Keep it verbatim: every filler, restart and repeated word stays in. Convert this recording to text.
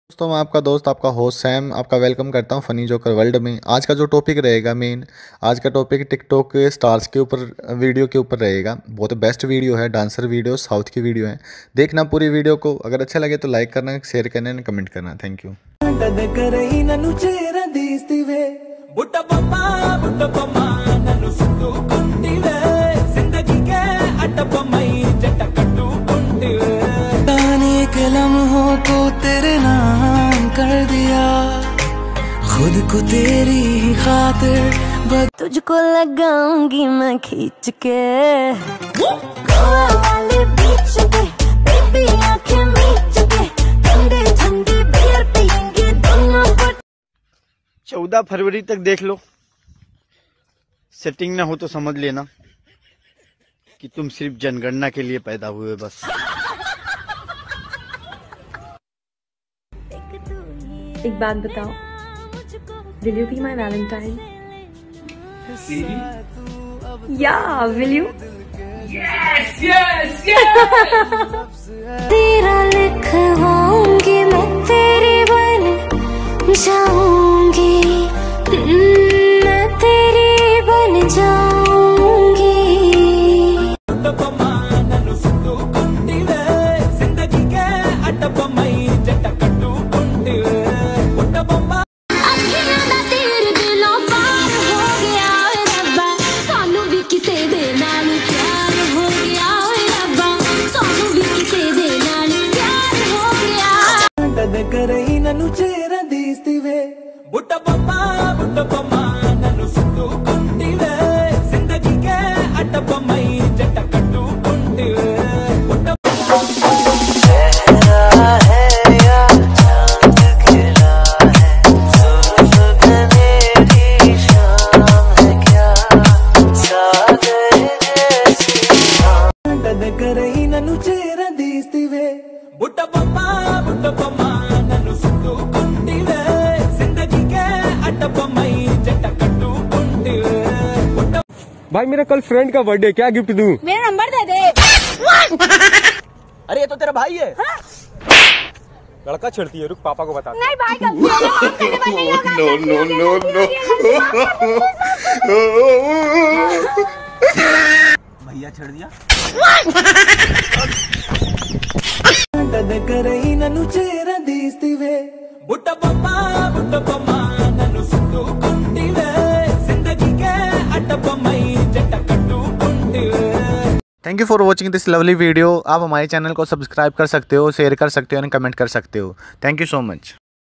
दोस्तों मैं आपका दोस्त आपका होस्ट सैम आपका वेलकम करता हूं फनी जोकर वर्ल्ड में। आज का जो टॉपिक रहेगा मेन, आज का टॉपिक टिकटॉक के स्टार्स के ऊपर वीडियो के ऊपर रहेगा। बहुत बेस्ट वीडियो है, डांसर वीडियो, साउथ की वीडियो है। देखना पूरी वीडियो को, अगर अच्छा लगे तो लाइक करना, शेयर करना एंड कमेंट करना। Thank you. लम्हों को तेरे नाम कर दिया, खुद को तेरी ही खातिर तुझको लगाऊंगी मैं खींच के गोवा वाले बीच पे, बेबी आंखें मीच के, ठंडे ठंडे बियर पियेंगे दोनों। चौदह फरवरी तक देख लो, सेटिंग ना हो तो समझ लेना कि तुम सिर्फ जनगणना के लिए पैदा हुए बस। एक बात बताओ, will you be my Valentine? Yeah, will you? Yes, yes, yes. तेरा लिखवाऊंगी मैं, तेरी बन जाऊंगी, मैं तेरी बन जाऊंगी। करई ननु चेरा दीस्तिवे बुट्टा पम्मा बुट्टा पम्मा ननु सुट्टू कुंटिवे जिंदगी के अटपमई जट कट्टू कुंटिवे बुट्टा तेरा है या चांद खिला है, सुल्फ मेरी शाम है क्या, सागर जैसी शाम। दद करई ननु चेरा दीस्तिवे बुट्टा पम्मा बुट्टा पम्मा भाई मेरा कल फ्रेंड का बर्थडे, क्या गिफ्ट दूं? मेरा नंबर दे दे। अरे ये तो तेरा भाई है। लड़का छेड़ती है, रुक पापा को बता। नहीं भाई का नो नो नो नो भैया छेड़ दिया। करई ननु चेरा दीस्तिवे बुट्टा पम्मा बुट्टा पम्मा ननु सुट्टू कुंटिवे जिंदगी के अटपमई जट कट्टू कुंटिवे। Thank you for watching this lovely video. आप हमारे चैनल को सब्सक्राइब कर सकते हो, शेयर कर सकते हो एंड कमेंट कर सकते हो। Thank you so much.